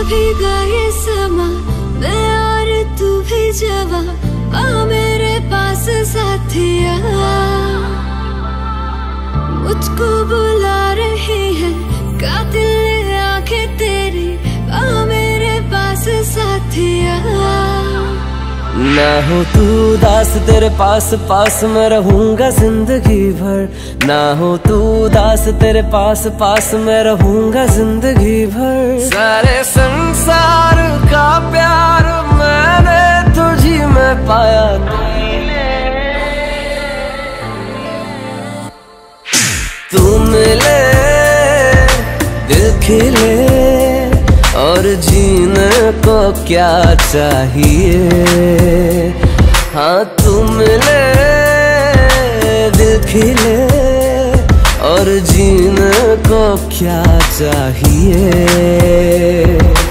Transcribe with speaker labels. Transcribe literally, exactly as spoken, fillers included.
Speaker 1: भीगा ये समा, मैं और तू भी जवा, आ मेरे पास साथिया। मुझको बुला रही है कातिल आंखें तेरी, आ मेरे पास साथिया।
Speaker 2: ना हो तू दास तेरे पास पास मैं रहूंगा जिंदगी भर, ना हो तू दास तेरे पास पास मैं रहूंगा जिंदगी भर। सारे संसार का प्यार मैंने तुझी में पाया, तू मिले दिल खिले और जीने को क्या चाहिए। हाँ तू मिले दिल खिले और जीने को क्या चाहिए।